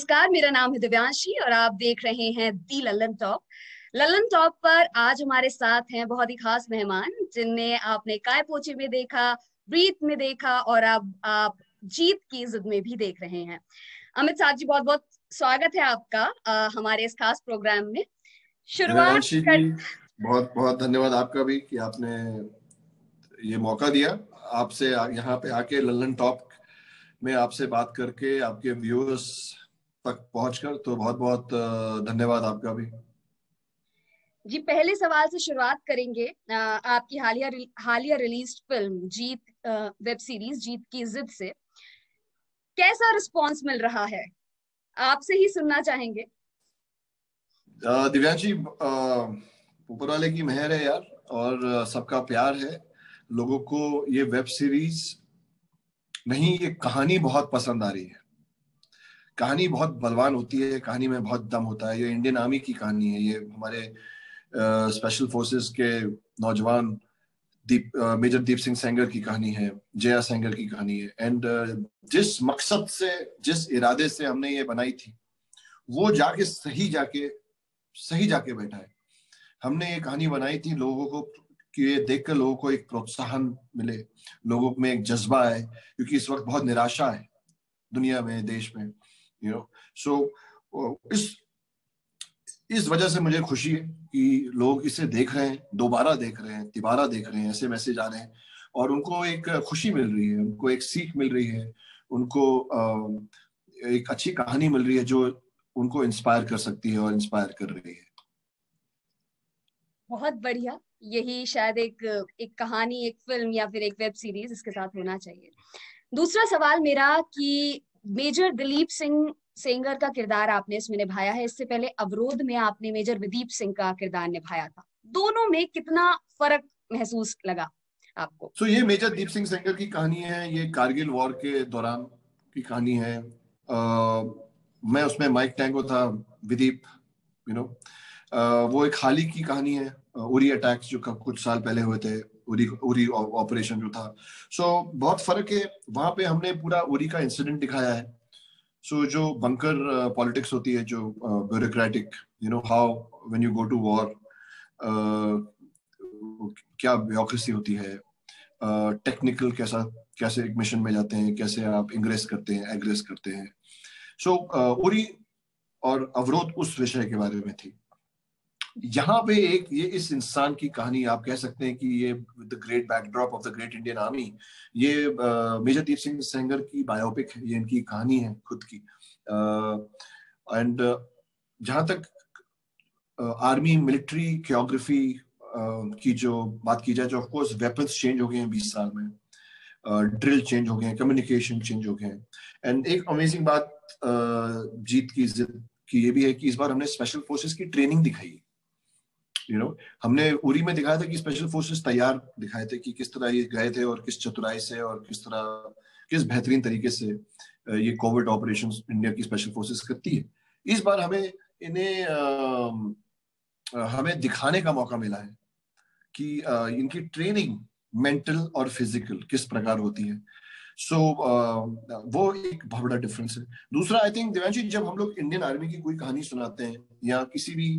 नमस्कार, मेरा नाम है दिव्यांशी और आप देख रहे हैं the Lallantop. Lallantop पर आज हमारे साथ हैं बहुत ही खास मेहमान जिन्हें आपने काय पोचे में देखा, ब्रीथ में देखा और अब आप जीत की जिद में भी देख रहे हैं। अमित साहब जी, बहुत बहुत स्वागत है आपका हमारे इस खास प्रोग्राम में। शुरुआत दिव्यांशी कर... जी, बहुत बहुत धन्यवाद आपका भी कि आपने ये मौका दिया। आपसे यहाँ पे आके लल्लन टॉप में आपसे बात करके आपके व्यूअर्स तक पहुंचकर, तो बहुत बहुत धन्यवाद आपका भी। जी, पहले सवाल से शुरुआत करेंगे। आपकी हालिया release film Jeet, web series Jeet Ki Zid से कैसा रिस्पॉन्स मिल रहा है, आपसे ही सुनना चाहेंगे। दिव्यांशी, ऊपर वाले की मेहर है यार, और सबका प्यार है। लोगों को ये वेब सीरीज नहीं, ये कहानी बहुत पसंद आ रही है। कहानी बहुत बलवान होती है, कहानी में बहुत दम होता है। ये इंडियन आर्मी की कहानी है, ये हमारे स्पेशल फोर्सेस के नौजवान मेजर दीप सिंह सेंगर की कहानी है, जया सेंगर की कहानी है। एंड जिस मकसद से, जिस इरादे से हमने ये बनाई थी, वो जाके सही जाके बैठा है। हमने ये कहानी बनाई थी लोगों को, कि ये देखकर लोगों को एक प्रोत्साहन मिले, लोगों में एक जज्बा है, क्योंकि इस वक्त बहुत निराशा है दुनिया में, देश में, सो इस वजह से मुझे खुशी है कि लोग इसे देख रहे हैं, दोबारा देख रहे हैं, तिबारा देख रहे हैं, ऐसे मैसेज आ रहे हैं और उनको एक खुशी मिल रही है, उनको एक सीख मिल रही है, उनको एक अच्छी कहानी मिल रही है जो उनको इंस्पायर कर सकती है और इंस्पायर कर रही है। बहुत बढ़िया, यही शायद एक कहानी, एक फिल्म या फिर एक वेब सीरीज इसके साथ होना चाहिए। दूसरा सवाल मेरा कि मेजर दिलीप सिंह सेंगर का किरदार आपने इसमें निभाया है, इससे पहले अवरोध में आपने मेजर विदीप सिंह का किरदार निभाया था। दोनों में कितना फर्क महसूस लगा आपको? तो ये मेजर दीप सिंह सेंगर की कहानी है, ये कारगिल वॉर के दौरान की कहानी है। मैं उसमें माइक टैंगो था, विदीप, वो एक हाल ही की कहानी है, उरी अटैक्स जो कुछ साल पहले हुए थे, उरी ऑपरेशन जो था। बहुत फर्क है। वहां पे हमने पूरा उरी का इंसिडेंट दिखाया है। जो बंकर पॉलिटिक्स होती है, जो bureaucratic, how when you go to war, क्या ब्यूरोक्रेसी होती है, टेक्निकल कैसे एक मिशन में जाते हैं, कैसे आप इंग्रेस करते हैं, एग्रेस करते हैं। उरी और अवरोध उस विषय के बारे में थी। यहाँ पे ये इस इंसान की कहानी, आप कह सकते हैं कि ये the great backdrop of the great Indian army, ये मेजर दीप सिंह सेंगर की बायोपिक है, ये इनकी कहानी है खुद की। एंड जहां तक आर्मी मिलिट्री क्योग्राफी की जो बात की जाए, जो ऑफ कोर्स वेपन्स चेंज हो गए हैं 20 साल में, ड्रिल चेंज हो गए हैं, कम्युनिकेशन चेंज हो गए हैं। एंड एक अमेजिंग बात जीत की जिद की ये भी है कि इस बार हमने स्पेशल फोर्सेस की ट्रेनिंग दिखाई। हमने उरी में दिखाया था कि स्पेशल फोर्सेस तैयार दिखाए थे कि किस तरह ये गए थे और किस चतुराई से और किस बेहतरीन तरीके से ये कोविड ऑपरेशंस इंडिया की स्पेशल फोर्सेस करती है। इस बार हमें दिखाने का मौका मिला है कि इनकी ट्रेनिंग मेंटल और फिजिकल किस प्रकार होती है। वो एक बहुत बड़ा डिफरेंस है। दूसरा, आई थिंक दिव्यांशी, जब हम लोग इंडियन आर्मी की कोई कहानी सुनाते हैं या किसी भी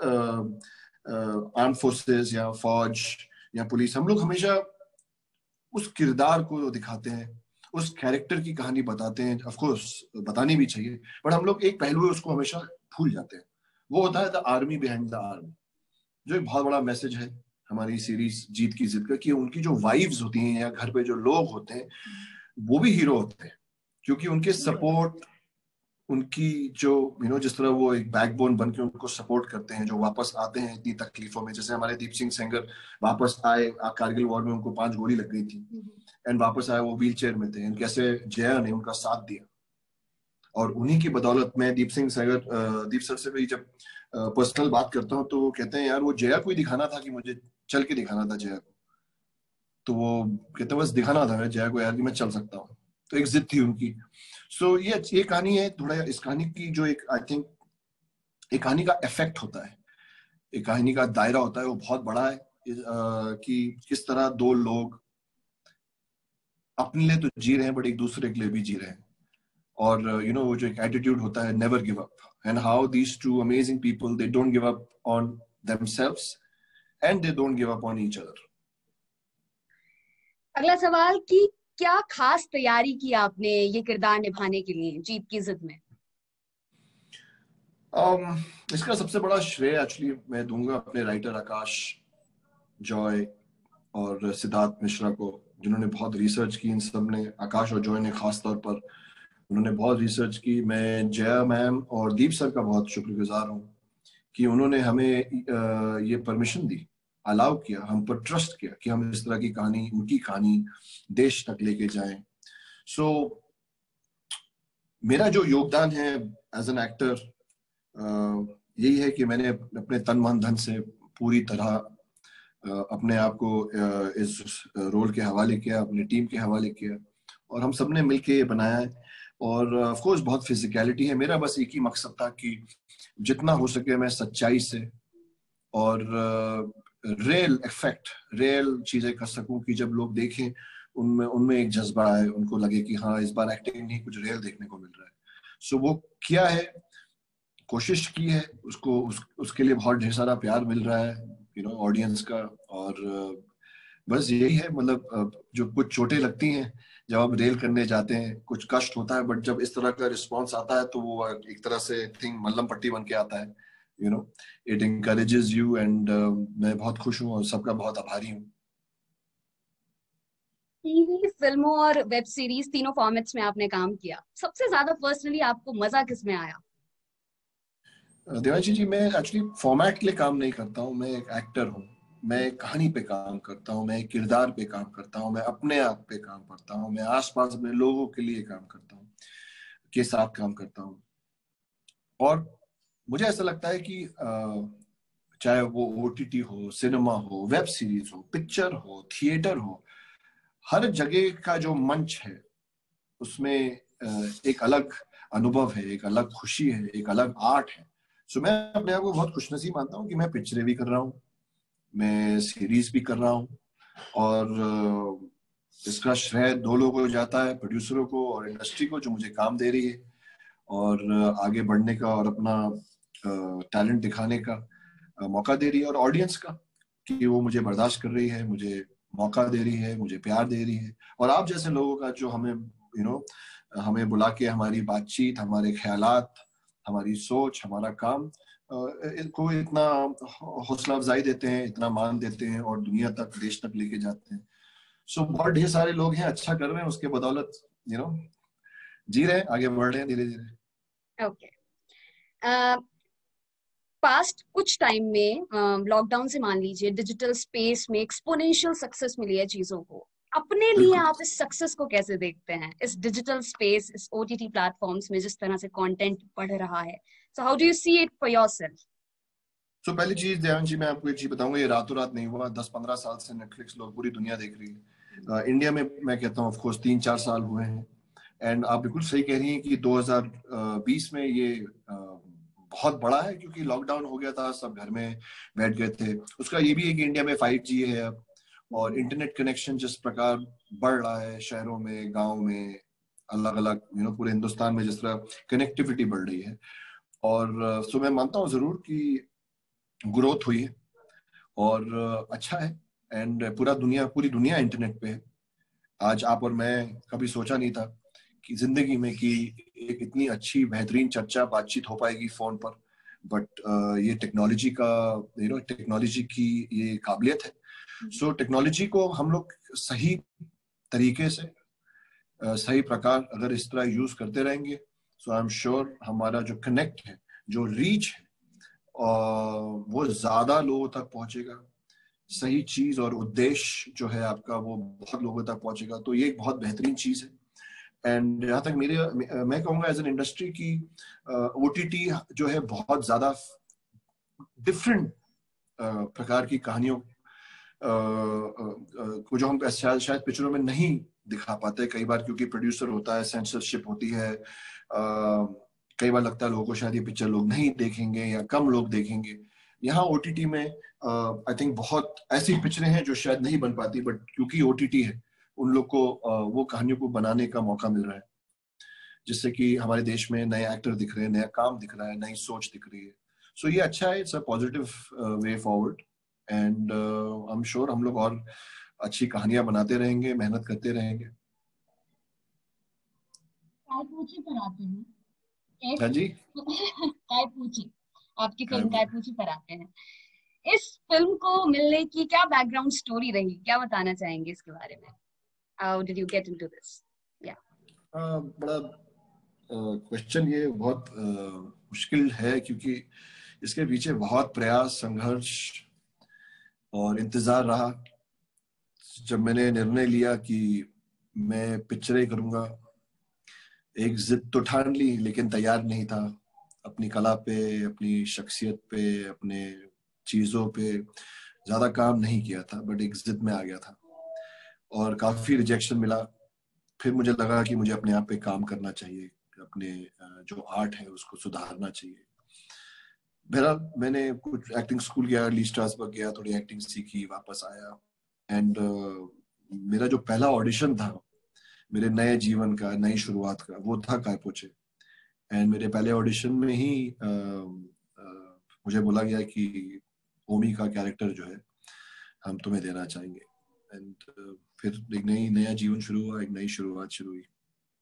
आर्म फोर्सेस या फौज या पुलिस, हम लोग हमेशा उस किरदार को दिखाते हैं, उस कैरेक्टर की कहानी बताते हैं। ऑफ कोर्स बतानी भी चाहिए, बट हम लोग एक पहलू है उसको हमेशा भूल जाते हैं। वो होता है the army behind the army, जो एक बहुत बड़ा मैसेज है हमारी सीरीज जीत की जिद का, कि उनकी जो वाइव्स होती हैं या घर पे जो लोग होते हैं, वो भी हीरो होते हैं, क्योंकि उनके सपोर्ट, उनकी जो जिस तरह वो एक बैकबोन बन के उनको सपोर्ट करते हैं, जो वापस आते हैं इतनी तकलीफों में। जैसे हमारे दीप सिंह सेंगर वापस आए, कारगिल वॉर में उनको 5 गोली लग गई थी एंड वापस आए, वो व्हील चेयर में थे, कैसे जया ने उनका साथ दिया। और उन्हीं की बदौलत मैं दीप सर से भी जब पर्सनल बात करता हूँ तो वो कहते हैं, यार वो जया को ही दिखाना था, कि मुझे चल के दिखाना था जया को। तो वो कहते हैं बस दिखाना था जया को यार कि मैं चल सकता हूँ। तो एक जिद थी उनकी। ये कहानी है थोड़ा, इस कहानी की जो एक, आई थिंक एक कहानी का इफेक्ट होता है, एक कहानी का दायरा होता है, वो बहुत बड़ा है। कि किस तरह दो लोग अपने लिए तो जी रहे हैं बट एक दूसरे के लिए भी जी रहे हैं। और वो जो एक एटीट्यूड होता है, never give up, and how these two amazing people, they don't give up on themselves and they don't give up on each other. अगला सवाल कि क्या खास तैयारी की आपने ये किरदार निभाने के लिए जीत की जिद में? इसका सबसे बड़ा श्रेय एक्चुअली मैं दूंगा अपने राइटर आकाश, जॉय और सिद्धार्थ मिश्रा को, जिन्होंने बहुत रिसर्च की। इन सब ने, आकाश और जॉय ने खास तौर पर, उन्होंने बहुत रिसर्च की। मैं जया मैम और दीप सर का बहुत शुक्रगुजार हूँ कि उन्होंने हमें ये परमिशन दी, अलाउ किया, हम पर ट्रस्ट किया कि हम इस तरह की कहानी, उनकी कहानी देश तक लेके जाएं। सो मेरा जो योगदान है एज एन एक्टर यही है कि मैंने अपने तन मन धन से पूरी तरह अपने आप को इस रोल के हवाले किया, अपनी टीम के हवाले किया, और हम सबने मिलके ये बनाया है। और ऑफ कोर्स बहुत फिजिकलिटी है। मेरा बस एक ही मकसद था कि जितना हो सके मैं सच्चाई से और रियल इफेक्ट, रियल चीजें कर सकूं कि जब लोग देखें उनमें उनमें एक जज्बा है, उनको लगे कि हाँ इस बार एक्टिंग नहीं, कुछ रियल देखने को मिल रहा है। सो वो किया है, कोशिश की है, उसके लिए बहुत ढेर सारा प्यार मिल रहा है ऑडियंस का। और बस यही है, मतलब जो कुछ चोटें लगती हैं जब आप रेल करने जाते हैं, कुछ कष्ट होता है, बट जब इस तरह का रिस्पॉन्स आता है तो वो एक तरह से थिंग मल्लम पट्टी बन के आता है। इट encourages you, एंड मैं बहुत खुश हूँ और सबका बहुत आभारी हूँ। टीवी, फिल्मों और वेब सीरीज तीनों फॉर्मेट्स में आपने काम किया, सबसे ज्यादा पर्सनली आपको मजा किस में आया? देवांशी जी, मैं एक्चुअली फॉर्मेट के लिए काम नहीं करता हूँ। मैं एक एक्टर हूँ, मैं कहानी पे काम करता हूँ, मैं किरदार पे काम करता हूँ, मैं अपने आप पे काम करता हूँ, मैं आसपास में लोगों के लिए काम करता हूँ, के साथ काम करता हूँ। और मुझे ऐसा लगता है कि चाहे वो ओटीटी हो, सिनेमा हो, वेब सीरीज हो, पिक्चर हो, थिएटर हो, हर जगह का जो मंच है उसमें एक अलग अनुभव है, एक अलग खुशी है, एक अलग आर्ट है। सो मैं अपने आप को बहुत खुशनसीब मानता हूँ कि मैं पिक्चरें भी कर रहा हूँ, मैं सीरीज भी कर रहा हूँ, और इसका श्रेय दो लोगों को जाता है, प्रोड्यूसरों को और इंडस्ट्री को, जो मुझे काम दे रही है और आगे बढ़ने का और अपना टैलेंट दिखाने का मौका दे रही है, और ऑडियंस का कि वो मुझे बर्दाश्त कर रही है, मुझे मौका दे रही है, मुझे प्यार दे रही है, और आप जैसे लोगों का जो हमें हमें बुला के हमारी बातचीत, हमारे ख्यालात, हमारी सोच, हमारा काम को इतना हौसला अफजाई देते हैं, इतना मान देते हैं और दुनिया तक, देश तक लेके जाते हैं। सो बहुत ढेर सारे लोग हैं, अच्छा कर रहे हैं, उसके बदौलत जी रहे हैं, आगे बढ़ रहे हैं धीरे धीरे। ओके। पास्ट कुछ टाइम में लॉकडाउन से मान लीजिए डिजिटल स्पेस में एक्सपोनेंशियल सक्सेस मिली है चीजों को। अपने लिए आप इस सक्सेस को कैसे देखते हैं, इस डिजिटल स्पेस, इस ओटीटी प्लेटफॉर्म्स में जिस तरह से कंटेंट बढ़ रहा है? So how do you see it for yourself? So पहली चीज देवांशी, मैं आपको एक चीज बताऊंगा, ये रातों रात नहीं हुआ। 10-15 साल से नेटफ्लिक्स लोग पूरी दुनिया देख रही है। इंडिया में मैं कहता हूँ ऑफकोर्स 3-4 साल हुए हैं। एंड आप बिल्कुल सही कह रही हैं कि 2020 में ये बहुत बड़ा है, क्योंकि लॉकडाउन हो गया था, सब घर में बैठ गए थे। उसका ये भी है कि इंडिया में 5G है अब, और इंटरनेट कनेक्शन जिस प्रकार बढ़ रहा है शहरों में, गाँव में, अलग अलग पूरे हिंदुस्तान में जिस तरह कनेक्टिविटी बढ़ रही है। और सो मैं मानता हूँ जरूर कि ग्रोथ हुई है और अच्छा है। एंड पूरी दुनिया इंटरनेट पे है। आज आप और मैं कभी सोचा नहीं था कि जिंदगी में कि एक इतनी अच्छी बेहतरीन चर्चा, बातचीत हो पाएगी फोन पर, बट ये टेक्नोलॉजी का टेक्नोलॉजी की ये काबिलियत है। सो टेक्नोलॉजी को हम लोग सही तरीके से, सही प्रकार अगर इस तरह यूज करते रहेंगे, सो आई एम श्योर हमारा जो कनेक्ट है, जो रीच है, वो ज्यादा लोगों तक पहुंचेगा। सही चीज और उद्देश्य जो है आपका, वो बहुत लोगों तक पहुंचेगा। तो ये एक बहुत बेहतरीन चीज है। एंड जहां तक मैं कहूंगा एज एन इंडस्ट्री की, ओटीटी जो है बहुत ज्यादा डिफरेंट प्रकार की कहानियों को जो हम शायद पिक्चरों में नहीं दिखा पाते कई बार, क्योंकि प्रोड्यूसर होता है, सेंसरशिप होती है। कई बार लगता है लोगों को शायद ये पिक्चर लोग नहीं देखेंगे या कम लोग देखेंगे। यहाँ ओटीटी में आई थिंक बहुत ऐसी पिक्चरें हैं जो शायद नहीं बन पाती, बट क्योंकि ओटीटी है, उन लोग को वो कहानियों को बनाने का मौका मिल रहा है। जिससे कि हमारे देश में नए एक्टर दिख रहे हैं, नया काम दिख रहा है, नई सोच दिख रही है। सो ये अच्छा है, it's a positive way forward. And I am sure हम लोग और अच्छी कहानियां बनाते रहेंगे, मेहनत करते रहेंगे। काय पूछी पर आते हैं हाँ एक जी। काय पूछी, आपकी हाँ, फिल्म काय पूछी पर आते हैं। इस फिल्म को मिलने की क्या बैकग्राउंड स्टोरी रही, क्या बताना चाहेंगे इसके बारे में? How did you get into this? या बड़ा क्वेश्चन, ये बहुत मुश्किल है, क्योंकि इसके पीछे बहुत प्रयास, संघर्ष और इंतजार रहा। जब मैंने निर्णय लिया कि मैं पिक्चरें करूंगा, एक जिद तो ठान ली, लेकिन तैयार नहीं था अपनी कला पे, अपनी शख्सियत पे, अपने चीजों पे ज्यादा काम नहीं किया था, बट एक जिद में आ गया था और काफी रिजेक्शन मिला। फिर मुझे लगा कि मुझे अपने आप पे काम करना चाहिए, अपने जो आर्ट है उसको सुधारना चाहिए। बहरहाल मैंने कुछ एक्टिंग स्कूल गया, ली स्ट्रासबर्ग गया, थोड़ी एक्टिंग सीखी, वापस आया। एंड मेरा जो पहला ऑडिशन था मेरे नए जीवन का, नई शुरुआत का, वो था काय पोचे। एंड मेरे पहले ऑडिशन में ही मुझे बोला गया कि ओमी का कैरेक्टर जो है हम तुम्हें देना चाहेंगे। एंड फिर एक नया जीवन शुरू हुआ, एक नई शुरुआत शुरू हुई।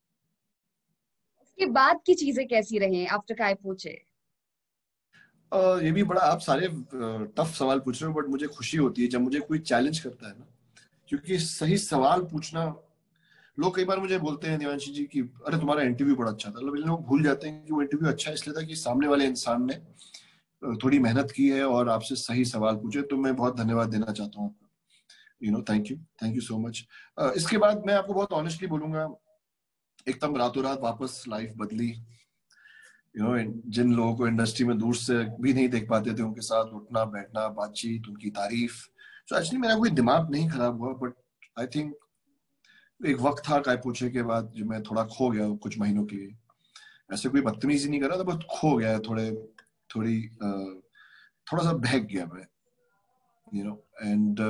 उसके बाद की चीजें कैसी रही आफ्टर काय पूछे? ये भी बड़ा, आप सारे टफ सवाल पूछ रहे हो, बट मुझे खुशी होती है जब मुझे कोई चैलेंज करता है ना, क्योंकि सही सवाल पूछना। लोग कई बार मुझे बोलते हैं, देवांशी जी, कि अरे तुम्हारा इंटरव्यू बड़ा अच्छा था। लोग भूल जाते हैं कि वो इंटरव्यू अच्छा इसलिए था कि सामने वाले इंसान ने थोड़ी मेहनत की है और आपसे सही सवाल पूछे। तो मैं बहुत धन्यवाद देना चाहता हूँ आपका। Thank you so much. इसके बाद मैं आपको बहुत ऑनेस्टली बोलूंगा, एकदम रातों रात वापस लाइफ बदली। जिन लोगों को इंडस्ट्री में दूर से भी नहीं देख पाते थे, उनके साथ उठना बैठना, बातचीत, उनकी तारीफ। सो एक्चुअली मेरा कोई दिमाग नहीं खराब हुआ, बट आई थिंक एक वक्त था काय पूछे के बाद जो मैं थोड़ा खो गया कुछ महीनों के लिए। ऐसे कोई बदतमीजी नहीं कर रहा था, बस खो गया, थोड़ी थोड़ा सा बहक गया मैं, एंड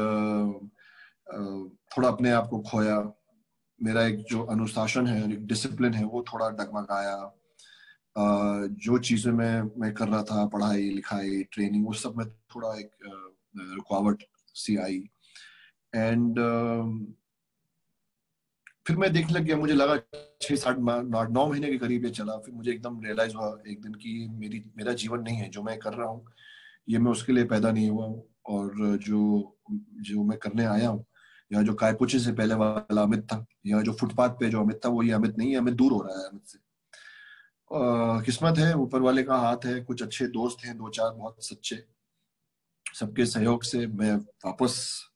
थोड़ा अपने आप को खोया। मेरा एक जो अनुशासन है, एक डिसिप्लिन है, वो थोड़ा डगमगाया। जो चीजें मैं कर रहा था, पढ़ाई लिखाई ट्रेनिंग, वो सब में थोड़ा एक रुकावट सी आई। एंड फिर मैं देखने लग गया, मुझे लगा 6-8 9 महीने के करीब ये चला। फिर मुझे एकदम रियलाइज हुआ एक दिन कि मेरा जीवन नहीं है जो मैं कर रहा हूँ, ये मैं उसके लिए पैदा नहीं हुआ हूँ। और जो मैं करने आया हूँ, या जो कायपुचे से पहले वाला अमित था, या जो फुटपाथ पे जो अमित था, वो ये अमित नहीं है। अमित दूर हो रहा है अमित से। किस्मत है, ऊपर वाले का हाथ है, कुछ अच्छे दोस्त हैं, 2-4 बहुत सच्चे, सबके सहयोग से मैं वापस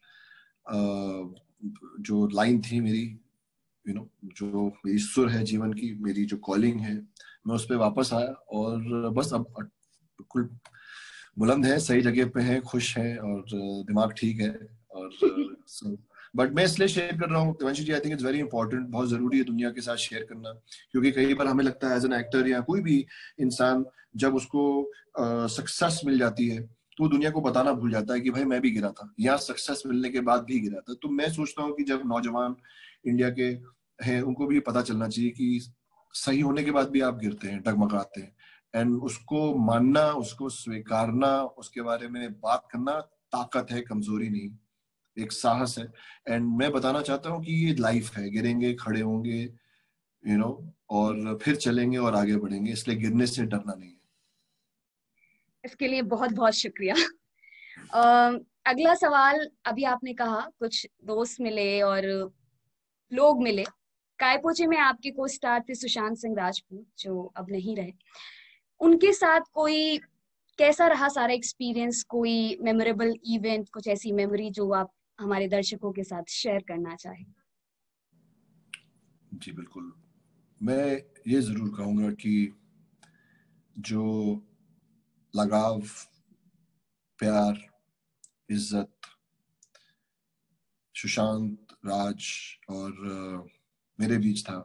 जो लाइन थी मेरी, जो मेरी सुर है जीवन की, मेरी जो कॉलिंग है, मैं उस पर वापस आया। और बस अब बिल्कुल बुलंद है, सही जगह पे है, खुश है, और दिमाग ठीक है। और बट मैं इसलिए शेयर कर रहा हूँ Devanshi ji, I think it's very important, बहुत जरूरी है दुनिया के साथ शेयर करना। क्योंकि कई बार हमें लगता है एज एन एक्टर या कोई भी इंसान, जब उसको सक्सेस मिल जाती है तो वो दुनिया को बताना भूल जाता है कि भाई मैं भी गिरा था, या सक्सेस मिलने के बाद भी गिरा था। तो मैं सोचता हूँ कि जब नौजवान इंडिया के हैं, उनको भी पता चलना चाहिए कि सही होने के बाद भी आप गिरते हैं, डगमगाते हैं, एंड उसको मानना, उसको स्वीकारना, उसके बारे में बात करना ताकत है, कमजोरी नहीं, एक साहस है। एंड मैं बताना चाहता हूँ कि ये लाइफ है, गिरेंगे, खड़े होंगे, और फिर चलेंगे और आगे बढ़ेंगे, इसलिए गिरने से डरना नहीं है। इसके लिए बहुत बहुत शुक्रिया। अगला सवाल, अभी आपने कहा कुछ दोस्त मिले और लोग मिले। कायपोचे में आपके को स्टार थे सुशांत सिंह राजपूत, जो अब नहीं रहे। उनके साथ कोई कैसा रहा सारा एक्सपीरियंस? कोई मेमोरेबल इवेंट, कुछ ऐसी मेमोरी जो आप हमारे दर्शकों के साथ शेयर करना चाहें? जी बिल्कुल, मैं ये जरूर कहूंगा कि जो लगाव, प्यार, इज्जत सुशांत, राज और मेरे बीच था,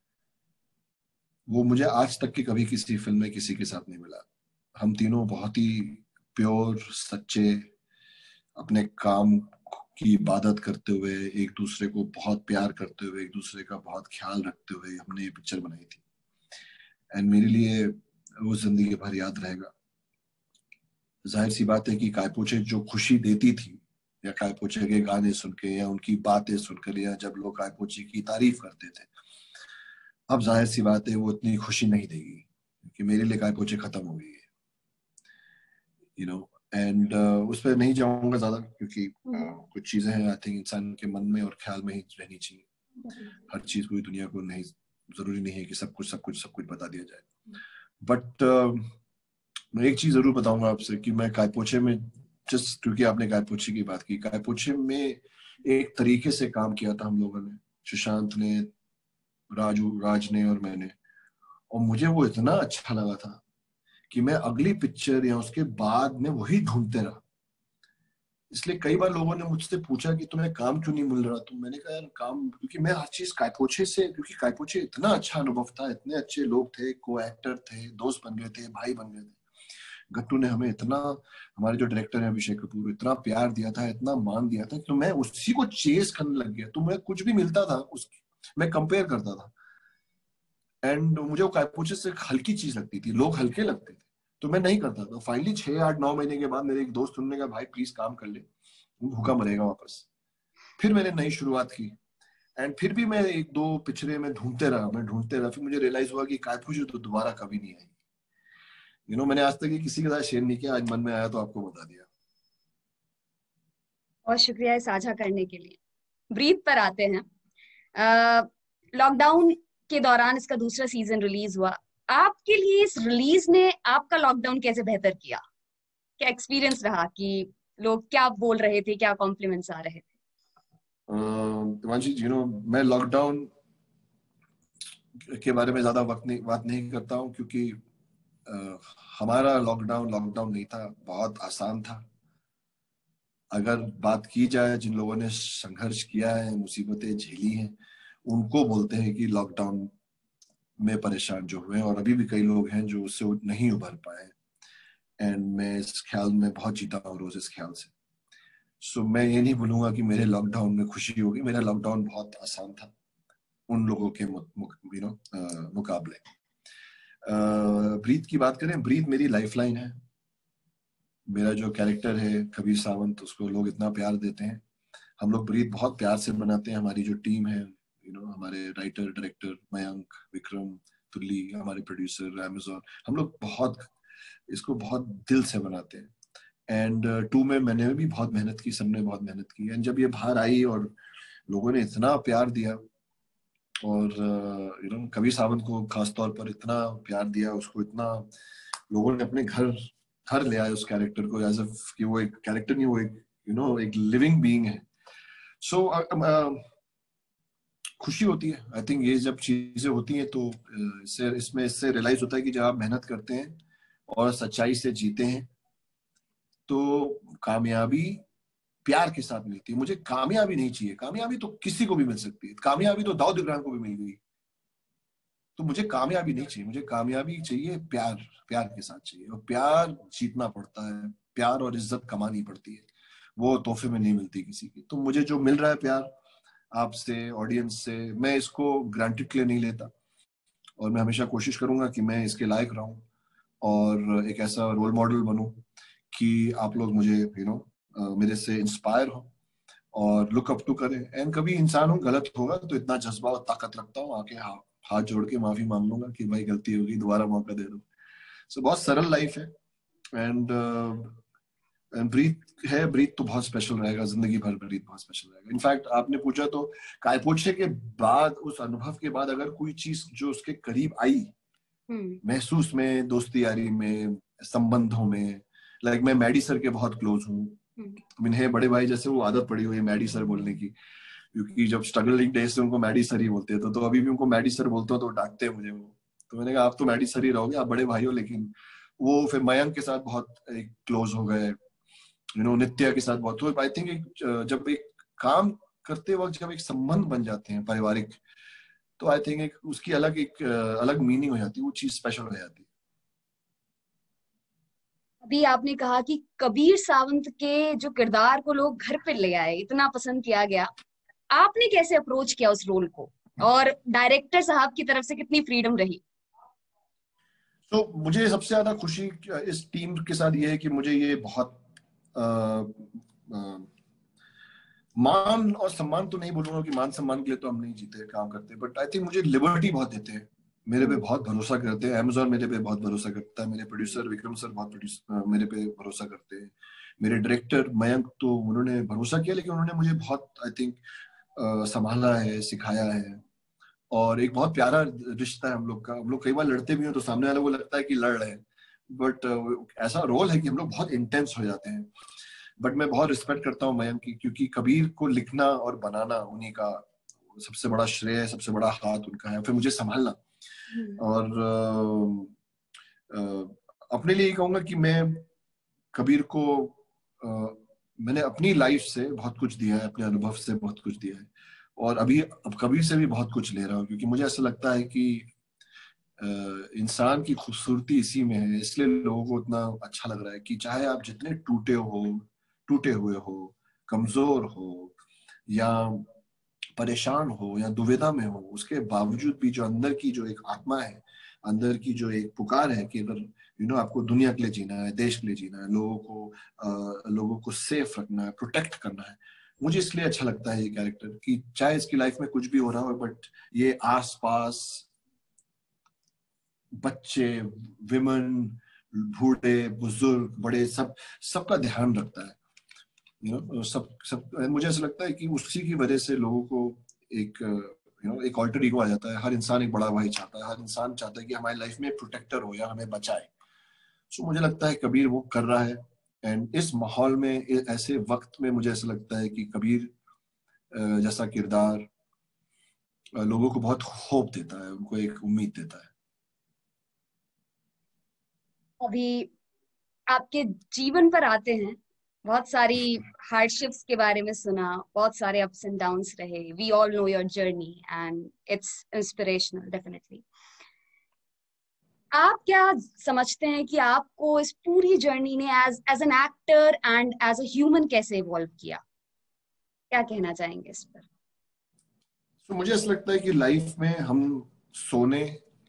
वो मुझे आज तक की कभी किसी फिल्म में किसी के साथ नहीं मिला। हम तीनों बहुत ही प्योर, सच्चे, अपने काम की इबादत करते हुए, एक दूसरे को बहुत प्यार करते हुए, एक दूसरे का बहुत ख्याल रखते हुए हमने ये पिक्चर बनाई थी। एंड मेरे लिए वो जिंदगी भर याद रहेगा। जाहिर सी बात है कि काय पोचे जो खुशी देती थी, या काय पोचे के गाने सुन के या उनकी बातें सुनकर, या जब लोग काय पोचे की तारीफ करते थे, अब जाहिर सी बात है वो इतनी खुशी नहीं देगी, क्योंकि मेरे लिए काय पोचे खत्म हो गई है, यू नो। एंड उस पर नहीं जाऊंगा ज्यादा, क्योंकि कुछ चीजें हैं आई थिंक इंसान के मन में और ख्याल में ही रहनी चाहिए। हर चीज पूरी दुनिया को नहीं, जरूरी नहीं है कि सब कुछ बता दिया जाए। बट मैं एक चीज जरूर बताऊंगा आपसे कि मैं काय पोचे में, जस्ट क्योंकि आपने काय पोचे की बात की, काय पोचे में एक तरीके से काम किया था हम लोगों ने, सुशांत ने, राज ने और मैंने, और मुझे वो इतना अच्छा लगा था कि मैं अगली पिक्चर या उसके बाद में वही ढूंढते रहा। इसलिए कई बार लोगों ने मुझसे पूछा कि तुम्हें काम क्यों नहीं मिल रहा, तो मैंने कहा यार काम, क्योंकि मैं हर चीज काय पोचे से, क्योंकि काय पोचे इतना अच्छा अनुभव था, इतने अच्छे लोग थे, को एक्टर थे, दोस्त बन गए थे, भाई बन गए थे। गट्टू ने हमें इतना, हमारे जो डायरेक्टर है अभिषेक कपूर, इतना प्यार दिया था, इतना मान दिया था, तो मैं उसी को चेस करने लग गया। तो मैं कुछ भी मिलता था उसकी मैं कंपेयर करता था, एंड मुझे वो काय पोचे से हल्की चीज लगती थी, लोग हल्के लगते थे, तो मैं नहीं करता था। फाइनली 6-8-9 महीने के बाद मेरे एक दोस्त सुनने का, भाई प्लीज काम कर ले, भूखा मरेगा वापस। फिर मैंने नई शुरुआत की, एंड फिर भी मैं 1-2 पिक्चरें में ढूंढते रहा। फिर मुझे रियलाइज हुआ कि काय पोचे तो दोबारा कभी नहीं आएगी, यू नो। मैंने आज तक ये किसी के साथ शेयर नहीं किया, आज मन में आया तो आपको बता दिया। बहुत शुक्रिया ये साझा करने के लिए। ब्रीथ पर आते हैं। लॉकडाउन के दौरान इसका दूसरा सीजन रिलीज हुआ। आपके लिए इस रिलीज ने आपका लॉकडाउन कैसे बेहतर किया? क्या एक्सपीरियंस रहा कि लोग क्या बोल रहे थे, क्या कॉम्प्लीमेंट्स आ रहे थे? दिवांशी, यू नो, मैं लॉकडाउन के बारे में ज्यादा बात नहीं करता हूँ, क्योंकि हमारा लॉकडाउन नहीं था, बहुत आसान था। अगर बात की जाए जिन लोगों ने संघर्ष किया है, मुसीबतें झेली हैं, उनको बोलते हैं कि लॉकडाउन में परेशान जो हुए, और अभी भी कई लोग हैं जो उससे नहीं उभर पाए। एंड मैं इस ख्याल में बहुत जीता हूँ रोज इस ख्याल से। सो मैं ये नहीं बोलूंगा कि मेरे लॉकडाउन में खुशी होगी, मेरा लॉकडाउन बहुत आसान था उन लोगों के मुकाबले। ब्रीथ की बात करें, ब्रीथ मेरी लाइफलाइन है। मेरा जो कैरेक्टर है कबीर सावंत, उसको लोग इतना प्यार देते हैं। हम लोग ब्रीथ बहुत प्यार से बनाते हैं। हमारी जो टीम है, हमारे राइटर डायरेक्टर मयंक, विक्रम, तुल्ली, हमारे प्रोड्यूसर अमेजोन, हम लोग इसको बहुत दिल से बनाते हैं। एंड 2 में मैंने भी बहुत मेहनत की, सबने बहुत मेहनत की। एंड जब ये बाहर आई और लोगों ने इतना प्यार दिया, और कबीर सावंत को खास तौर पर इतना प्यार दिया, उसको इतना लोगों ने अपने घर ले आए उस कैरेक्टर को, एज इफ कि वो एक कैरेक्टर नहीं, वो एक एक लिविंग बीइंग है। सो खुशी होती है। आई थिंक ये जब चीजें होती हैं तो इससे रियलाइज होता है कि जब आप मेहनत करते हैं और सच्चाई से जीते हैं तो कामयाबी प्यार के साथ मिलती है। मुझे कामयाबी नहीं चाहिए, कामयाबी तो किसी को भी मिल सकती है, कामयाबी तो दाऊद इब्राहिम को भी मिल गई। तो मुझे कामयाबी नहीं चाहिए, मुझे कामयाबी चाहिए प्यार के साथ चाहिए। और प्यार जीतना पड़ता है, प्यार और इज्जत कमानी पड़ती है, वो तोहफे में नहीं मिलती किसी की। तो मुझे जो मिल रहा है प्यार आपसे, ऑडियंस से, मैं इसको ग्रांटेड के लिए नहीं लेता, और मैं हमेशा कोशिश करूंगा कि मैं इसके लायक रहूं और एक ऐसा रोल मॉडल बनूं कि आप लोग मुझे मेरे से इंस्पायर हो और लुक अप टू करें। एंड कभी इंसान हूं, गलत होगा तो इतना जज्बा और ताकत रखता हूँ, आके हाथ जोड़ के माफी मांग लूंगा कि भाई गलती होगी, दोबारा मौका दे दो। सो बहुत सरल लाइफ है। एंड ब्रीथ तो बहुत स्पेशल रहेगा, जिंदगी भर ब्रीथ बहुत स्पेशल रहेगा। इनफैक्ट आपने पूछा तो काय पोचे के बाद, उस अनुभव के बाद अगर कोई चीज जो उसके करीब आई महसूस में, दोस्ती यारी में, संबंधों में, लाइक मैं मैडी सर के बहुत क्लोज हूँ। है बड़े भाई जैसे वो आदत पड़ी हुई है मैडी सर बोलने की, क्योंकि जब स्ट्रगलिंग डेज से उनको मैडी सर ही बोलते थे, तो अभी भी उनको मैडी सर बोलते हो तो डांटते हैं मुझे वो। तो मैंने कहा आप तो मैडी सर ही रहोगे, आप बड़े भाई हो। लेकिन वो फिर मयंक के साथ बहुत क्लोज हो गए, नित्या के साथ बहुत। तो आई थिंक जब एक काम करते वक्त जब एक संबंध बन जाते हैं पारिवारिक, तो आई थिंक उसकी अलग मीनिंग हो जाती है, वो चीज स्पेशल हो जाती है। अभी आपने कहा कि कबीर सावंत के जो किरदार को लोग घर पे ले आए, इतना पसंद किया गया, आपने कैसे अप्रोच किया उस रोल को, और डायरेक्टर साहब की तरफ से कितनी फ्रीडम रही? तो मुझे सबसे ज्यादा खुशी इस टीम के साथ ये है कि मुझे ये बहुत मान और सम्मान तो नहीं बोलूंगा कि मान सम्मान के लिए तो हम नहीं जीते काम करते, बट आई थिंक मुझे लिबर्टी बहुत देते हैं, मेरे पे बहुत भरोसा करते हैं। अमेजोन मेरे पे बहुत भरोसा करता है, मेरे प्रोड्यूसर विक्रम सर बहुत मेरे पे भरोसा करते हैं, मेरे डायरेक्टर मयंक तो उन्होंने भरोसा किया, लेकिन उन्होंने मुझे बहुत आई थिंक संभाला है, सिखाया है। और एक बहुत प्यारा रिश्ता है हम लोग का। हम लोग कई बार लड़ते भी हो तो सामने वाले को लगता है कि लड़ रहे हैं, बट ऐसा रोल है कि हम लोग बहुत इंटेंस हो जाते हैं। बट मैं बहुत रिस्पेक्ट करता हूँ मयंक की, क्योंकि कबीर को लिखना और बनाना उन्हीं का सबसे बड़ा श्रेय है, सबसे बड़ा हाथ उनका है, फिर मुझे संभालना। और अपने लिए कहूंगा कि मैं कबीर को मैंने अपनी लाइफ से बहुत कुछ दिया है, अपने अनुभव से बहुत कुछ दिया है, और अब कबीर से भी बहुत कुछ ले रहा हूँ, क्योंकि मुझे ऐसा लगता है कि इंसान की खूबसूरती इसी में है। इसलिए लोगों को इतना अच्छा लग रहा है कि चाहे आप जितने टूटे हुए हो, कमजोर हो, या परेशान हो, या दुविधा में हो, उसके बावजूद भी जो अंदर की जो एक आत्मा है, अंदर की जो एक पुकार है कि अगर आपको दुनिया के लिए जीना है, देश के लिए जीना है, लोगों को सेफ रखना है, प्रोटेक्ट करना है, मुझे इसलिए अच्छा लगता है ये कैरेक्टर कि चाहे इसकी लाइफ में कुछ भी हो रहा हो, बट ये आसपास बच्चे, विमेन, बूढ़े, बुजुर्ग, बड़े, सबका ध्यान रखता है। सब मुझे ऐसा लगता है कि उसी की वजह से लोगों को एक ऑल्टर ईगो आ जाता है। हर इंसान एक बड़ा भाई चाहता है, हर इंसान चाहता है कि हमारी लाइफ में प्रोटेक्टर हो या हमें बचाए। सो मुझे लगता है कबीर वो कर रहा है। एंड इस माहौल में, ऐसे वक्त में, मुझे ऐसा लगता है कि कबीर जैसा किरदार लोगों को बहुत होप देता है, उनको एक उम्मीद देता है। अभी आपके जीवन पर आते हैं, बहुत सारी हार्डशिप्स के बारे में सुना, बहुत सारे अप्स एंड डाउन्स रहे। We all know your journey and it's inspirational definitely. आप क्या समझते हैं कि आपको इस पूरी जर्नी ने as as an actor and as a human कैसे इवॉल्व किया? क्या कहना चाहेंगे इस पर? तो मुझे ऐसा लगता है कि लाइफ में हम सोने,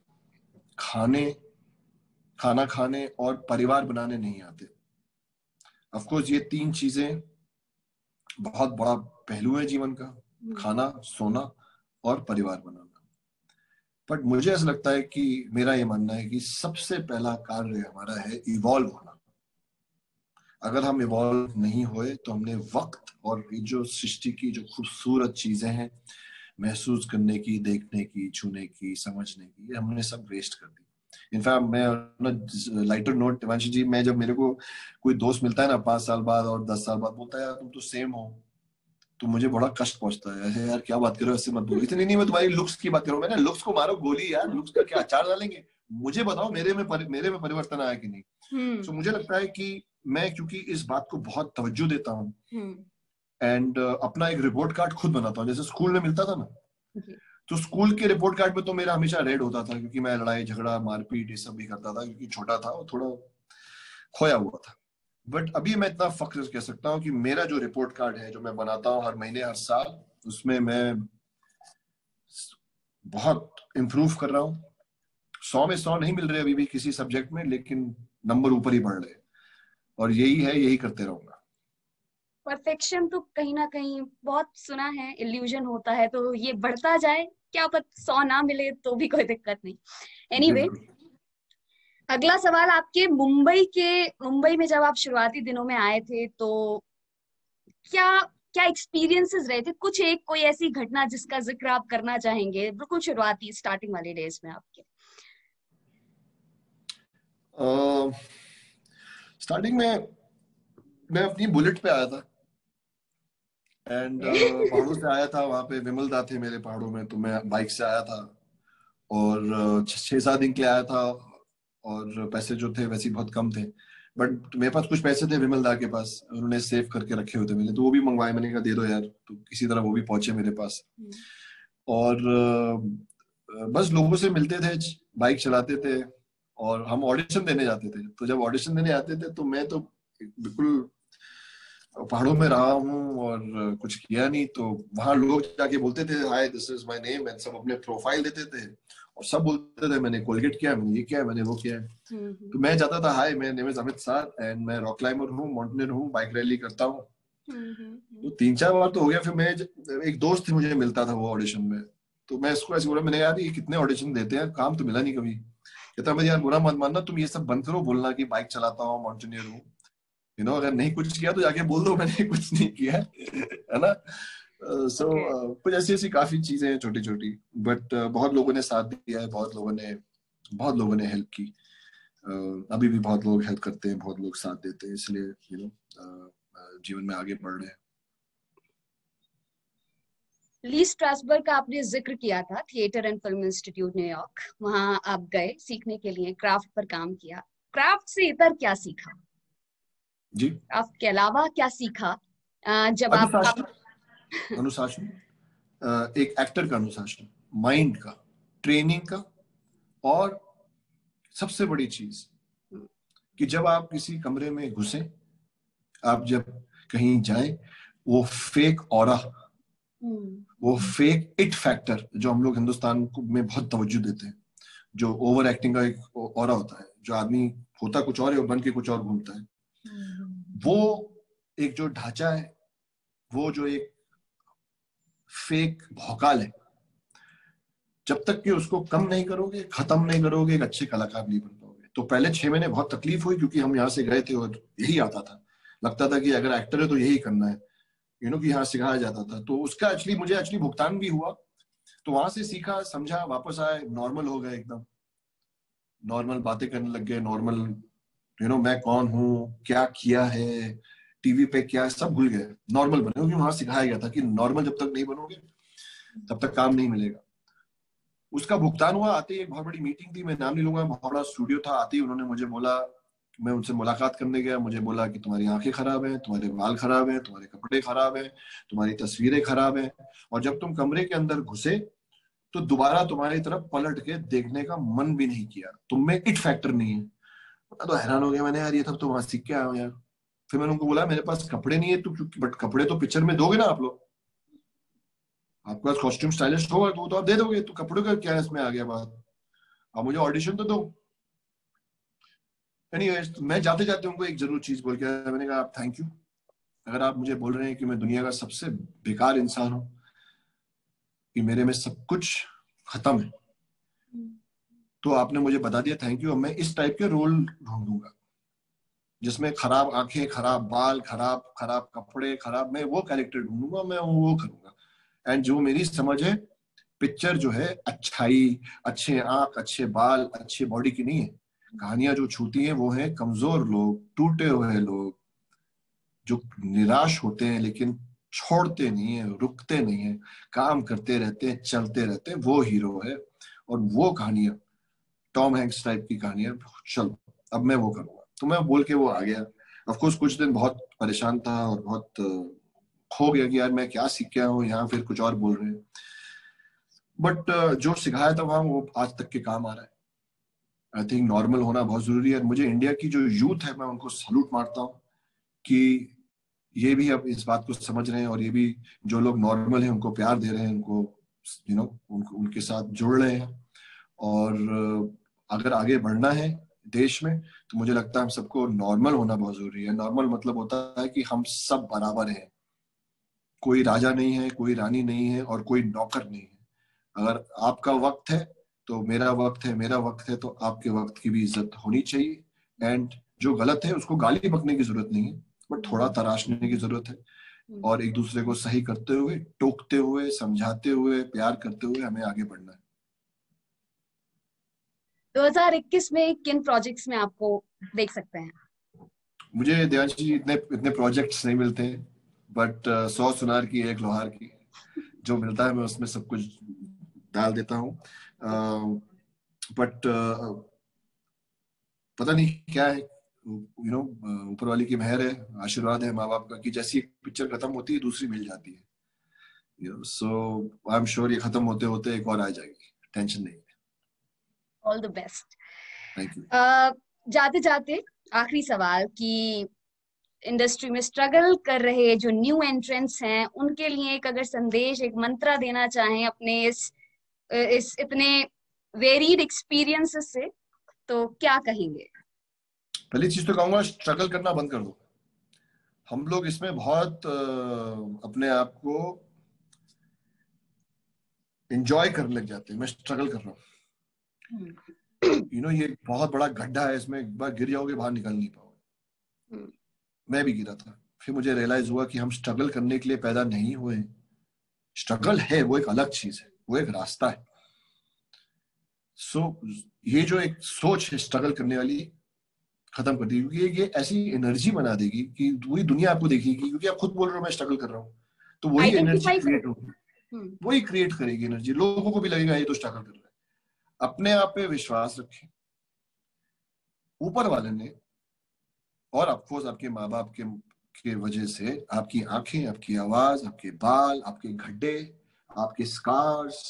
खाना खाने और परिवार बनाने नहीं आते। ऑफ कोर्स ये 3 चीजें बहुत बड़ा पहलू है जीवन का, खाना, सोना और परिवार बनाना। बट मुझे ऐसा लगता है कि मेरा ये मानना है कि सबसे पहला कार्य हमारा है इवॉल्व होना। अगर हम इवॉल्व नहीं हुए तो हमने वक्त और ये जो सृष्टि की जो खूबसूरत चीजें हैं, महसूस करने की, देखने की, छूने की, समझने की, हमने सब वेस्ट कर दी। इनफैक्ट मैं लाइटर नोट, देवांशी जी, मैं जब मेरे को कोई दोस्त मिलता है ना 5 साल बाद और 10 साल बाद, बोलता है यार तुम तो सेम हो, तो मुझे बड़ा कष्ट पहुंचता है। ऐसे यार क्या बात कर रहे हो, ऐसे मत बोलो। नहीं, मैं तुम्हारी लुक्स की बात कर रहा हूँ। मैंने लुक्स को मारो गोली यार, लुक्स का क्या अचार डालेंगे? मुझे बताओ मेरे में परिवर्तन आया कि नहीं। तो मुझे लगता है कि मैं, क्योंकि इस बात को बहुत तवज्जो देता हूँ, एंड अपना एक रिपोर्ट कार्ड खुद बनाता हूँ। जैसे स्कूल में मिलता था ना, तो स्कूल के रिपोर्ट कार्ड में तो मेरा हमेशा रेड होता था, क्योंकि मैं लड़ाई झगड़ा मारपीट ये सब भी करता था, क्योंकि छोटा था और थोड़ा खोया हुआ था। बट अभी मैं इतना फख्र कह सकता हूँ कि मेरा जो रिपोर्ट कार्ड है, जो मैं बनाता हूँ हर महीने, हर साल, उसमें मैं बहुत इम्प्रूव कर रहा हूँ। 100 में 100 नहीं मिल रहे अभी भी किसी सब्जेक्ट में, लेकिन नंबर ऊपर ही बढ़ रहे, और यही करते रहूंगा। परफेक्शन तो कहीं ना कहीं बहुत सुना है, इल्यूजन होता है, तो ये बढ़ता जाए, क्या पता 100 ना मिले तो भी कोई दिक्कत नहीं। एनीवे, अगला सवाल आपके मुंबई में जब आप शुरुआती दिनों में आए थे, तो क्या क्या एक्सपीरियंसेस रहे थे? कोई ऐसी घटना जिसका जिक्र आप करना चाहेंगे, बिल्कुल शुरुआती स्टार्टिंग वाले डेज में आपके? स्टार्टिंग में मैं अपनी बुलेट पे आया था, एंड पहाड़ों से आया था। वहां पे विमलदा थे मेरे पहाड़ों में, तो मैं बाइक से आया था, और 6-7 दिन के लिए आया था, और पैसे जो थे वैसे बहुत कम थे, बट मेरे पास कुछ पैसे थे विमलदा के पास, उन्होंने सेव करके रखे हुए थे मैंने, तो वो भी मंगवाए। मैंने कहा दे दो यार, तो किसी तरह वो भी पहुंचे मेरे पास। और बस लोगों से मिलते थे, बाइक चलाते थे, और हम ऑडिशन देने जाते थे। तो जब ऑडिशन देने आते थे तो मैं तो बिल्कुल पहाड़ों में रहा हूँ और कुछ किया नहीं, तो वहां लोग जाके बोलते थे hi this is my name, and सब अपने प्रोफाइल देते थे और सब बोलते थे मैंने कोलगेट किया, मैंने ये किया, मैंने वो किया। तो मैं जाता था हाय मेरा name is Amit Sadh and मैं रॉक क्लाइंबर हूँ, माउंटेनियर हूँ, बाइक रैली करता हूँ। तो 3-4 बार तो हो गया। फिर मैं एक दोस्त ही मुझे मिलता था वो ऑडिशन में, तो मैं इसको ऐसे बोला, मैंने यार ये कितने ऑडिशन देते हैं, काम तो मिला नहीं कभी। कहता मैं यार बुरा मत मानना, तुम ये सब बंद करो बोलना कि बाइक चलाता हूँ, माउंटेनियर हूँ, अगर नहीं कुछ किया तो जाके बोल दो मैंने कुछ नहीं किया है ना। सो कुछ ऐसी ऐसी काफी चीजें हैं छोटी छोटी, बट बहुत लोगों ने साथ दिया है, बहुत लोगों ने हेल्प की। अभी भी बहुत लोग हेल्प करते हैं, बहुत लोग साथ देते हैं, इसलिए जीवन में आगे बढ़ रहे हैं। ली स्ट्रासबर्ग का आपने जिक्र किया था, theatre and film institute New York, वहां आप गए सीखने के लिए, क्राफ्ट पर काम किया। क्राफ्ट से इतर क्या सीखा? जी, क्राफ्ट के अलावा क्या सीखा जब आप अनुशासन, एक एक्टर का अनुशासन, माइंड का, ट्रेनिंग का, और सबसे बड़ी चीज कि जब आप किसी कमरे में घुसे, आप जब कहीं जाए, वो फेक ऑरा, वो फेक इट फैक्टर जो हम लोग हिंदुस्तान में बहुत तवज्जो देते हैं, जो ओवर एक्टिंग का एक ऑरा होता है, जो आदमी होता कुछ और है और बन के कुछ और घूमता है, वो एक जो ढांचा है, वो जो एक फेक भौकाल है, जब तक कि उसको कम नहीं करोगे, खत्म नहीं करोगे, एक अच्छे कलाकार नहीं बन पाओगे। तो पहले 6 महीने बहुत तकलीफ हुई, क्योंकि हम यहाँ से गए थे और यही आता था, लगता था कि अगर एक्टर है तो यही करना है, कि यहाँ सिखाया जाता था। तो उसका मुझे भुगतान भी हुआ। तो वहां से सीखा, समझा, वापस आए, नॉर्मल हो गए, एकदम नॉर्मल बातें करने लग गए, नॉर्मल मैं कौन हूँ, क्या किया है टीवी पे, क्या सब भूल गए, नॉर्मल बने, क्योंकि वहां सिखाया गया था कि नॉर्मल जब तक नहीं बनोगे तब तक काम नहीं मिलेगा। उसका भुगतान हुआ। आते ही एक बहुत बड़ी मीटिंग थी, मैं नाम नहीं लूंगा, बहुत बड़ा स्टूडियो था। आते ही उन्होंने मुझे बोला, मैं उनसे मुलाकात करने गया, मुझे बोला कि तुम्हारी आंखें खराब हैं, तुम्हारे बाल खराब हैं, तुम्हारे कपड़े खराब हैं, तुम्हारी तस्वीरें खराब हैं, और जब तुम कमरे के अंदर घुसे तो दोबारा तुम्हारी तरफ पलट के देखने का मन भी नहीं किया, तुम में इट फैक्टर नहीं है। मैं तो हैरान हो गया, मैंने यार ये सब तो वहां सीख के आया हूँ यार। फिर मैंने उनको बोला मेरे पास कपड़े नहीं है, तो बट कपड़े तो पिक्चर में दोगे ना आप लोग, आपके पास कॉस्ट्यूम स्टाइलिस्ट होगा तो आप दे दोगे, तो कपड़ों का क्या इसमें आ गया बात, आप मुझे ऑडिशन तो दो। एनीवेज, मैं जाते जाते उनको एक जरूर चीज बोल के, मैंने कहा आप थैंक यू, अगर आप मुझे बोल रहे हैं कि मैं दुनिया का सबसे बेकार इंसान हूं, कि मेरे में सब कुछ खत्म है, तो आपने मुझे बता दिया, थैंक यू। अब मैं इस टाइप के रोल ढूंढूंगा जिसमें खराब आंखें, खराब बाल, खराब खराब कपड़े, खराब, मैं वो कैरेक्टर ढूंढूंगा, मैं वो करूंगा। एंड जो मेरी समझ है, पिक्चर जो है अच्छाई, अच्छे आंख, अच्छे बाल, अच्छे बॉडी की नहीं है। कहानियां जो छूती हैं वो है कमजोर लोग, टूटे हुए लोग, जो निराश होते हैं लेकिन छोड़ते नहीं है, रुकते नहीं है, काम करते रहते हैं, चलते रहते हैं, वो हीरो है। और वो कहानियां, टॉम हैंक्स टाइप की कहानियां, चलो अब मैं वो करूंगा। तो मैं बोल के वो आ गया। ऑफकोर्स कुछ दिन बहुत परेशान था और बहुत खो गया कि यार मैं क्या सीख के आया हूँ, यहाँ फिर कुछ और बोल रहे हैं। बट जो सिखाया था वहां, वो आज तक के काम आ रहा है। आई थिंक नॉर्मल होना बहुत जरूरी है। मुझे इंडिया की जो यूथ है, मैं उनको सैल्यूट मारता हूँ कि ये भी अब इस बात को समझ रहे हैं, और ये भी जो लोग नॉर्मल हैं उनको प्यार दे रहे हैं, उनको उनके साथ जुड़ रहे हैं। और अगर आगे बढ़ना है देश में, तो मुझे लगता है हम सबको नॉर्मल होना बहुत जरूरी है। नॉर्मल मतलब होता है कि हम सब बराबर हैं, कोई राजा नहीं है, कोई रानी नहीं है, और कोई नौकर नहीं है। अगर आपका वक्त है तो मेरा वक्त है, मेरा वक्त है तो आपके वक्त की भी इज्जत होनी चाहिए। एंड जो गलत है उसको गाली बकने की जरूरत नहीं है, बट थोड़ा तराशने की जरूरत है, और एक दूसरे को सही करते हुए, टोकते हुए, समझाते हुए, प्यार करते हुए हमें आगे बढ़ना है। 2021 में किन प्रोजेक्ट्स में आपको देख सकते हैं? मुझे देवांशी जी इतने इतने प्रोजेक्ट्स नहीं मिलते हैं, बट 100 सुनार की एक लोहार की, जो मिलता है मैं उसमें सब कुछ डाल देता हूँ। बट पता नहीं क्या है, ऊपर वाली की मेहर है, आशीर्वाद है माँ बाप का, कि जैसी एक पिक्चर खत्म होती है दूसरी मिल जाती है। सो आई एम श्योर ये खत्म होते होते एक और आ जाएगी, टेंशन नहीं है। All the best. Thank you. जाते जाते आखिरी सवाल कि इंडस्ट्री में स्ट्रगल कर रहे जो न्यू एंट्रेंट्स हैं उनके लिए एक अगर संदेश, एक मंत्र देना चाहें अपने इस इतने वेरीड एक्सपीरियंसेस से, तो क्या कहेंगे? पहली चीज तो कहूंगा, स्ट्रगल करना बंद कर दो। हम लोग इसमें बहुत अपने आप को एंजॉय करने लग जाते हैं। मैं स्ट्रगल कर रहा हूँ, ये बहुत बड़ा गड्ढा है, इसमें एक बार गिर जाओगे बाहर निकल नहीं पाओगे। मैं भी गिरा था, फिर मुझे रियलाइज हुआ कि हम स्ट्रगल करने के लिए पैदा नहीं हुए। स्ट्रगल है वो एक अलग चीज है, वो एक रास्ता है। ये जो एक सोच है स्ट्रगल करने वाली, खत्म कर दी, क्योंकि ये ऐसी एनर्जी बना देगी कि पूरी दुनिया आपको देखेगी, क्योंकि आप खुद बोल रहे हो मैं स्ट्रगल कर रहा हूँ, तो वही एनर्जी क्रिएट होगी, वही क्रिएट करेगी एनर्जी। लोगों को भी लगेगा ये तो स्ट्रगल कर रहा है। अपने आप पे विश्वास रखें, ऊपर वाले ने और ऑफकोर्स आपके माँ बाप के वजह से आपकी आंखें, आपकी आवाज, आपके बाल, आपके गड्ढे, आपके स्कार्स,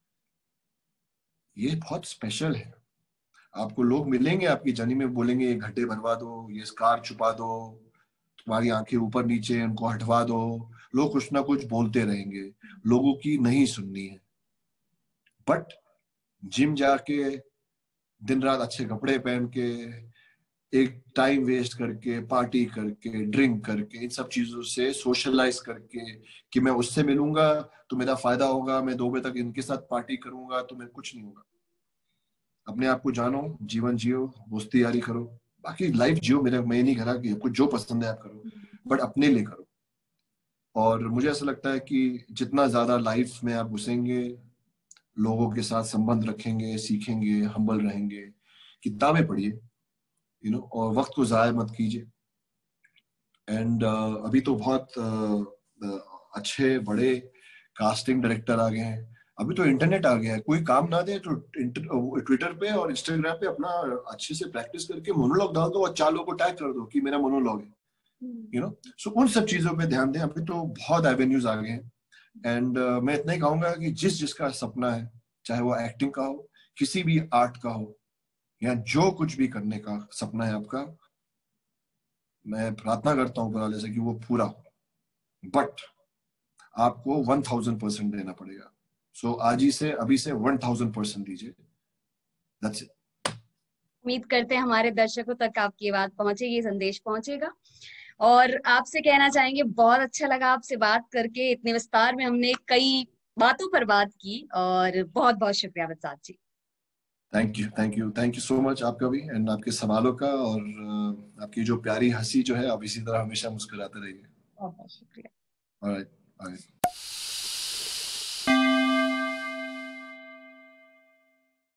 ये बहुत स्पेशल है। आपको लोग मिलेंगे आपकी जर्नी में, बोलेंगे ये गड्ढे भरवा दो, ये स्कार छुपा दो, तुम्हारी आंखें ऊपर नीचे उनको हटवा दो। लोग कुछ ना कुछ बोलते रहेंगे, लोगों की नहीं सुननी है। बट जिम जाके, दिन रात अच्छे कपड़े पहन के, एक टाइम वेस्ट करके, पार्टी करके, ड्रिंक करके, इन सब चीजों से सोशलाइज करके कि मैं उससे मिलूंगा तो मेरा फायदा होगा, मैं 2 बजे तक इनके साथ पार्टी करूंगा तो मेरे कुछ नहीं होगा। अपने आप को जानो, जीवन जियो, दोस्ती यारी करो, बाकी लाइफ जियो। मैं नहीं कह रहा कि आपको जो पसंद है आप करो, बट अपने लिए करो। और मुझे ऐसा लगता है कि जितना ज्यादा लाइफ में आप घुसेंगे, लोगों के साथ संबंध रखेंगे, सीखेंगे, हम्बल रहेंगे, किताबें पढ़िए, और वक्त को जाया मत कीजिए। एंड अभी तो बहुत अच्छे बड़े कास्टिंग डायरेक्टर आ गए हैं। अभी तो इंटरनेट आ गया है, कोई काम ना दे तो ट्विटर पे और इंस्टाग्राम पे अपना अच्छे से प्रैक्टिस करके मोनोलॉग डाल दो और 4 लोगों को टैग कर दो कि मेरा मोनोलॉग है। सो उन सब चीजों पे ध्यान दें। अभी तो बहुत एवेन्यूज आ गए हैं। एंड मैं इतना ही कहूंगा कि जिसका सपना है, चाहे वो एक्टिंग का हो, किसी भी आर्ट का हो, या जो कुछ भी करने का सपना है आपका, मैं प्रार्थना करता हूँ ऊपर वाले से कि वो पूरा हो। बट आपको 1000% देना पड़ेगा। सो आज ही से, अभी से 1000% दीजिए। That's it. उम्मीद करते हैं हमारे दर्शकों तक आपकी बात पहुंचेगी, संदेश पहुंचेगा। और आपसे कहना चाहेंगे, बहुत अच्छा लगा आपसे बात करके, इतने विस्तार में हमने कई बातों पर बात की, और बहुत बहुत शुक्रिया बत्सात जी। थैंक यू सो मच आपका भी, एंड आपके सवालों का, और आपकी जो प्यारी हंसी जो है, आप इसी तरह हमेशा मुस्कुराते रहिए। बहुत बहुत शुक्रिया। ऑलराइट।